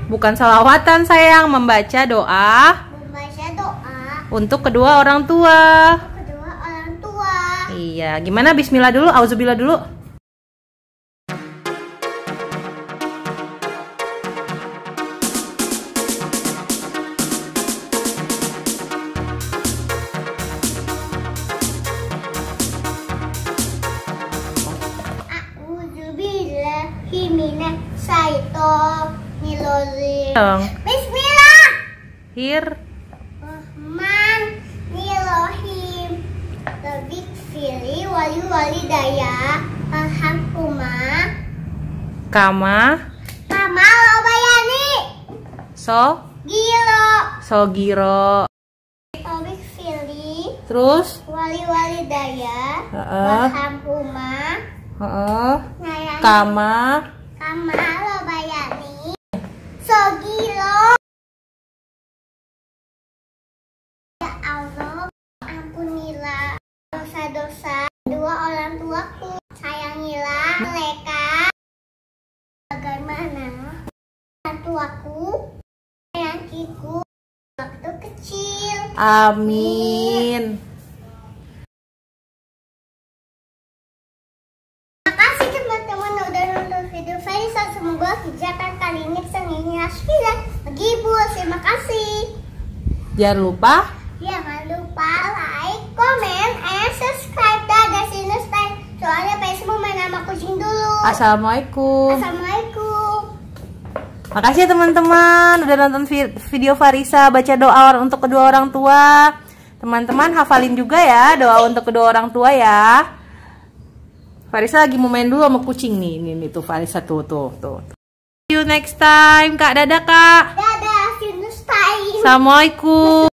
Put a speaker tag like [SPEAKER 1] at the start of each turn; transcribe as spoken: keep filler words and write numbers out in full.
[SPEAKER 1] Bukan salawatan sayang, membaca doa.
[SPEAKER 2] Membaca doa.
[SPEAKER 1] Untuk kedua orang tua.
[SPEAKER 2] Untuk kedua orang tua.
[SPEAKER 1] Iya, gimana? Bismillah dulu, auzubillah dulu.
[SPEAKER 2] Bismillah.
[SPEAKER 1] Hir.
[SPEAKER 2] Rahman Nirohim. Lebih fili wali wali daya. Alhamdulillah.
[SPEAKER 1] Kama.
[SPEAKER 2] Kama lobayani.
[SPEAKER 1] So.
[SPEAKER 2] Giro.
[SPEAKER 1] So giro.
[SPEAKER 2] Lebih fili.
[SPEAKER 1] Terus.
[SPEAKER 2] Wali wali daya.
[SPEAKER 1] Heeh.
[SPEAKER 2] Alhamdulillah.
[SPEAKER 1] Heeh. Kama.
[SPEAKER 2] Kama lobayani. Sogiro. Ya Allah, ampunilah dosa-dosa dua orang tuaku. Sayangilah mereka bagaimana orang tuaku sayangiku waktu kecil.
[SPEAKER 1] Amin.
[SPEAKER 2] Makasih teman-teman udah nonton video Farisa. Semoga kegiatan kali ini senangnya sudah menghibur. Terima kasih.
[SPEAKER 1] Jangan lupa.
[SPEAKER 2] Jangan lupa like, comment, and subscribe. Dadah sinustai. Soalnya Facebook main nama kucing dulu.
[SPEAKER 1] Assalamualaikum.
[SPEAKER 2] Assalamualaikum.
[SPEAKER 1] Makasih ya teman-teman udah nonton video Farisa baca doa untuk kedua orang tua. Teman-teman hafalin juga ya doa untuk kedua orang tua ya. Farisa lagi mau main dulu sama kucing nih. Ini, nih tuh Farisa tuh tuh tuh. See you next time. Kak, dadah Kak.
[SPEAKER 2] Dadah, see you next time.
[SPEAKER 1] Assalamualaikum.